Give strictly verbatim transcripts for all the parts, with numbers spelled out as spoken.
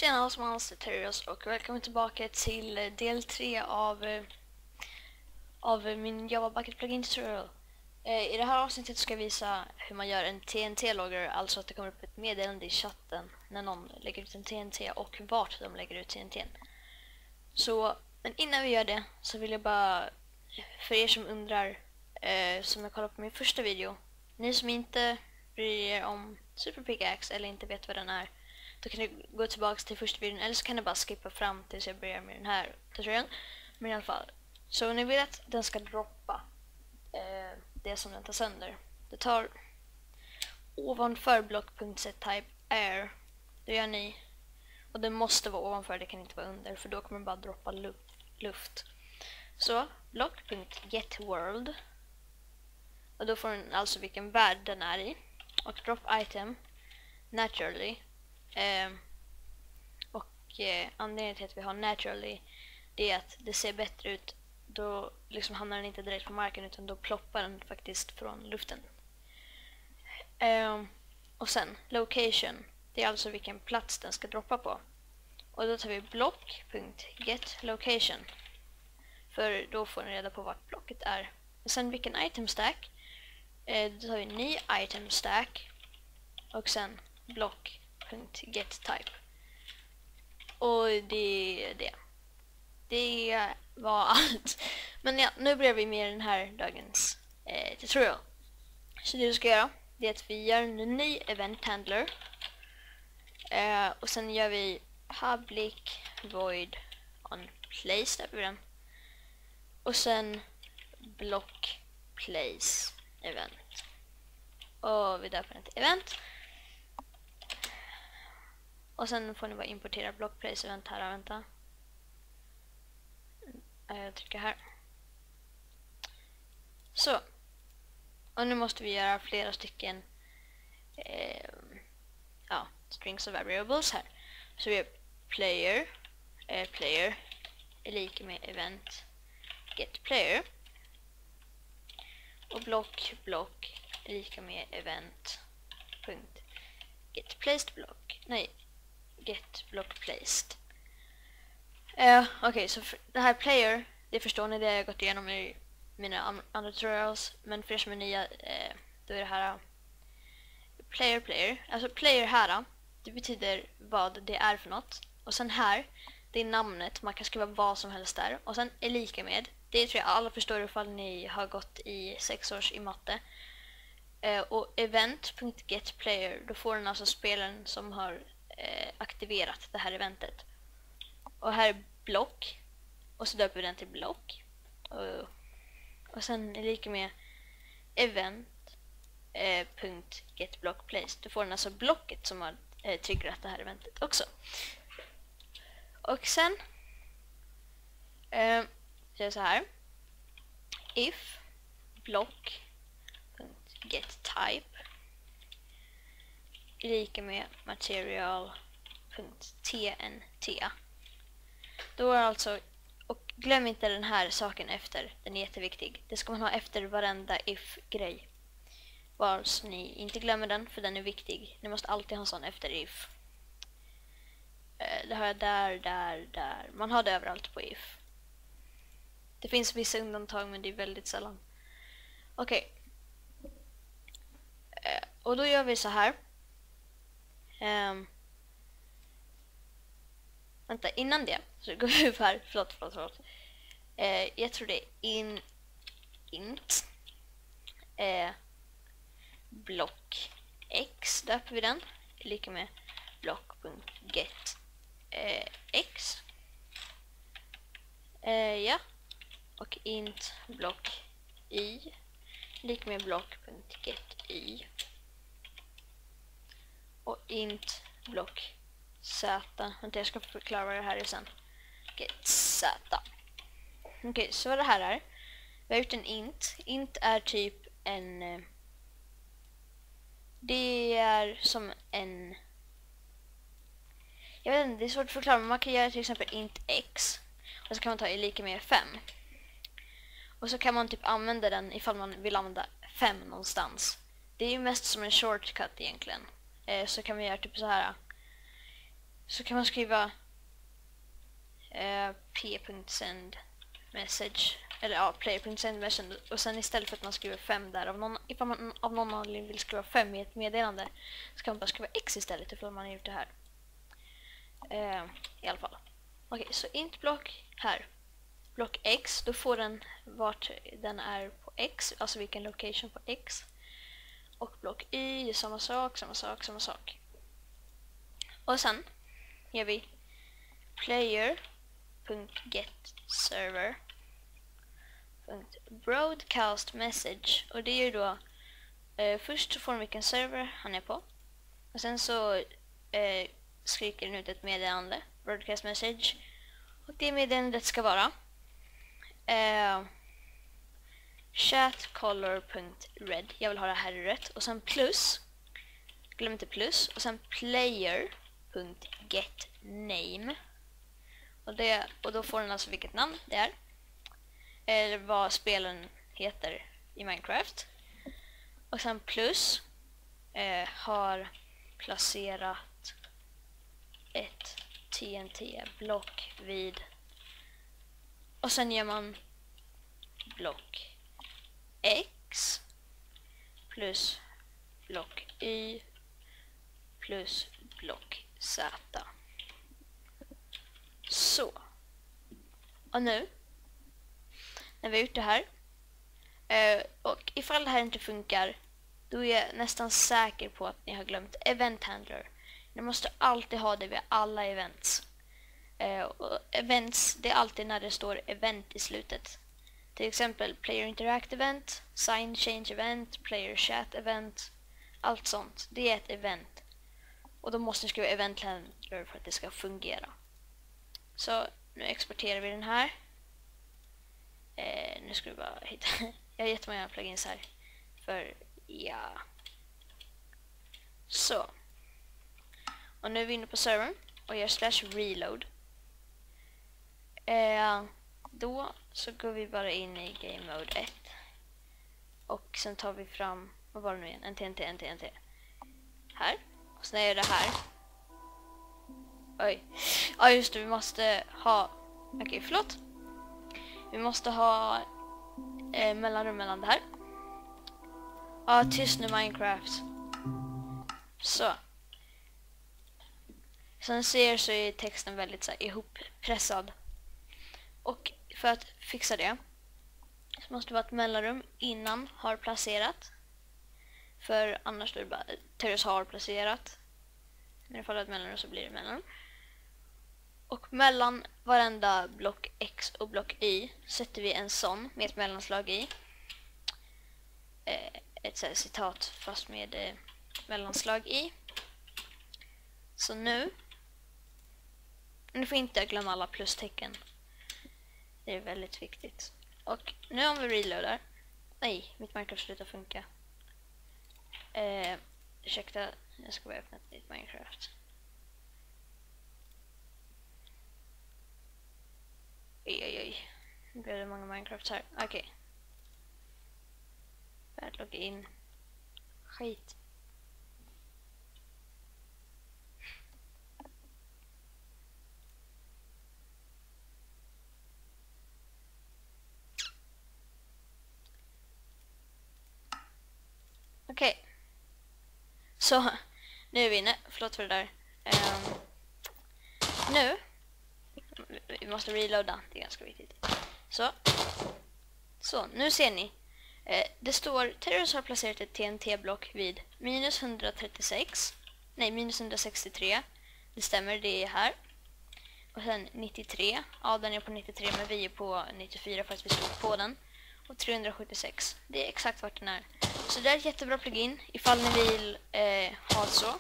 Tjena som hans Terriers och välkommen tillbaka till del tre av av min Java Bucket Plugin tutorial. I det här avsnittet ska jag visa hur man gör en T N T-logger, alltså att det kommer upp ett meddelande i chatten när någon lägger ut en T N T och vart de lägger ut T N T. Så, men innan vi gör det så vill jag bara, för er som undrar, eh, som jag kollade på min första video, ni som inte bryr er om Super Pickaxe eller inte vet vad den är, då kan ni gå tillbaka till första videon, eller så kan ni bara skippa fram tills jag börjar med den här tutorialen. Men i alla fall, så ni vill att den ska droppa eh, det som den tar sönder. Det tar ovanför block.setType air, det gör ni. Och det måste vara ovanför, det kan inte vara under, för då kommer den bara droppa luft. Så block.getWorld, och då får den alltså vilken värld den är i. Och drop item naturally. Eh, och eh, anledningen till att vi har naturally, det är att det ser bättre ut. Då liksom hamnar den inte direkt på marken, utan då ploppar den faktiskt från luften. Eh, och sen location, det är alltså vilken plats den ska droppa på. Och då tar vi block.getLocation, för då får den reda på vart blocket är. Och sen vilken item stack, eh, då tar vi ny item stack och sen block.getType. Och det är det. Det var allt. Men ja, nu börjar vi med den här dagens eh, tutorial. Så det du ska göra, det är att vi gör en ny event handler. Eh, och sen gör vi public void on place, där vi den. Och sen block place event. Och vi döper den till event. Och sen får ni bara importera block place event här, vänta. Jag trycker här. Så. Och nu måste vi göra flera stycken eh, ja, strings of variables här. Så vi har player, eh, player är lika med event get player. Och block, block är lika med event punkt get placed block. Nej, get block placed. Uh, Okej, okay, så det här player, det förstår ni, det har jag gått igenom i mina andra tutorials. Men för er som är nya, uh, då är det här uh, player player. Alltså player här, uh, det betyder vad det är för något. Och sen här, det är namnet, man kan skriva vad som helst där. Och sen är lika med, det tror jag alla förstår ifall ni har gått i sex års i matte. Uh, och event.getPlayer, då får den alltså spelaren som har uh, aktiverat det här eventet. Och här är block, och så döper vi den till block. Och, och sen är det lika med event eh, punkt get block place. Då får den alltså blocket som har eh, triggerat det här eventet också. Och sen eh, så är det så här. If block punkt get type är lika med material punkt tnt. Då är alltså, och glöm inte den här saken efter, den är jätteviktig. Det ska man ha efter varenda if-grej. Bara så ni inte glömmer den, för den är viktig. Ni måste alltid ha en sån efter if. Det har jag där, där, där. Man har det överallt på if. Det finns vissa undantag, men det är väldigt sällan. Okej. Okay. Och då gör vi så här. Um, Vänta, innan det så går vi upp här, förlåt, förlåt, förlåt. Eh, jag tror det är in, int, eh, block x, döper vi den, lika med block.get eh, x. Eh, ja, och int block y, lika med block.get y. Och int block Z. Vänta, jag ska förklara vad det här är sen. Get Z. Okej, okay, så vad det här är. Vi har gjort en int. Int är typ en... Det är som en... Jag vet inte, det är svårt att förklara, men man kan göra till exempel int x. Och så kan man ta i lika med fem. Och så kan man typ använda den ifall man vill använda fem någonstans. Det är ju mest som en shortcut egentligen. Eh, så kan vi göra typ så här. så kan man skriva eh, p.send message, eller ja, player.send message, och sen istället för att man skriver fem där, av någon, ifall man av någon anledning vill skriva fem i ett meddelande, så kan man bara skriva x istället ifall man har gjort det här. Eh, I alla fall. Okej, okay, så int block här. Block x, då får den vart den är på x, alltså vilken location på x. Och block y är samma sak, samma sak, samma sak. Och sen gör vi player.getServer broadcast message, och det är ju då eh, först så får den vilken server han är på, och sen så eh, skriker den ut ett meddelande, broadcast message, och det meddelandet ska vara eh, chatcolor.red, jag vill ha det här rätt, och sen plus, glöm inte plus, och sen player.getName, och, det, och då får den alltså vilket namn det är, eller vad spelen heter i Minecraft, och sen plus eh, har placerat ett T N T-block vid, och sen gör man block X plus block Y plus block Z. Så. Och nu när vi har gjort det här, eh, och ifall det här inte funkar, då är jag nästan säker på att ni har glömt event handler. Ni måste alltid ha det vid alla events. Eh, och events, det är alltid när det står event i slutet. Till exempel player interact event, sign change event, player chat event, allt sånt. Det är ett event. Och då måste ni skriva event handler för att det ska fungera. Så nu exporterar vi den här. Eh, nu ska vi bara hitta. Jag har jättemånga plugins här. För ja. Så. Och nu är vi inne på servern och gör slash reload. Eh, då så går vi bara in i game mode ett. Och sen tar vi fram, vad var det nu igen? En T N T, en T N T. Här. Och sen är det här. Oj. Ja just det, vi måste ha. Okej, okay, förlåt. Vi måste ha eh, mellanrum mellan det här. Ja, tyst nu Minecraft. Så. Som ser så är texten väldigt så här ihoppressad. Och för att fixa det så måste det vara ett mellanrum innan har placerat. För annars är det bara Terrus har placerat. Men ifall det är ett mellanrum så blir det mellanrum. Och mellan varenda block X och block Y sätter vi en sån med ett mellanslag i. Eh, ett så här citat fast med eh, mellanslag i. Så nu. Nu får inte glömma alla plustecken. Det är väldigt viktigt. Och nu om vi reloadar. Nej, mitt Minecraft slutar funka. Eh, ursäkta, jag ska bara öppna ett nytt Minecraft. Oj, oj, oj. Nu blev det många Minecrafts här. Okej. Okay. Börjat logga in. Skit. Okej. Okay. Så, nu är vi inne. Förlåt för det där. Um, nu. Vi måste reloada. Det är ganska viktigt. Så. Så, nu ser ni. Eh, det står Terrus har placerat ett T N T-block vid minus etthundratrettiosex. Nej, minus etthundrasextiotre. Det stämmer, det är här. Och sen nittiotre. Ja, den är på nittiotre, men vi är på nittiofyra för att vi stod på den. Och trehundrasjuttiosex. Det är exakt vart den är. Så det är ett jättebra plugin ifall ni vill eh, ha så.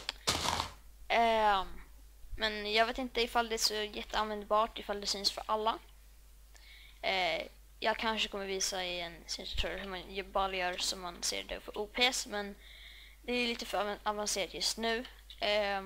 Eh, men jag vet inte ifall det är så jätteanvändbart, ifall det syns för alla. Eh, jag kanske kommer visa i en tutorial hur man bara gör som man ser det för O P S, men det är lite för avancerat just nu. Eh,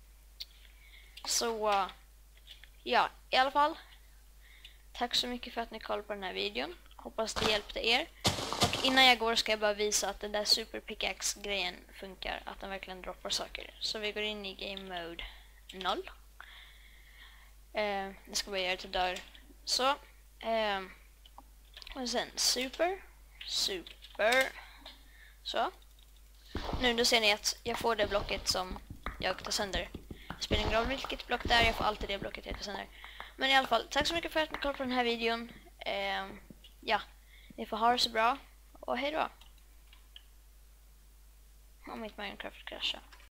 så ja, i alla fall. Tack så mycket för att ni kollade på den här videon. Hoppas det hjälpte er. Och innan jag går ska jag bara visa att den där super pickaxe grejen funkar. Att den verkligen droppar saker. Så vi går in i game mode noll. jag ska bara göra det till dörr. Så. Eh, och sen super. Super. Så. Nu då ser ni att jag får det blocket som jag tar sönder. Det spelar ingen roll vilket block det är, jag får alltid det blocket jag tar sönder. Men i alla fall, tack så mycket för att ni kollade på den här videon. Eh, ja, ni får ha det så bra. Och hej då. Om mitt Minecraft kraschar.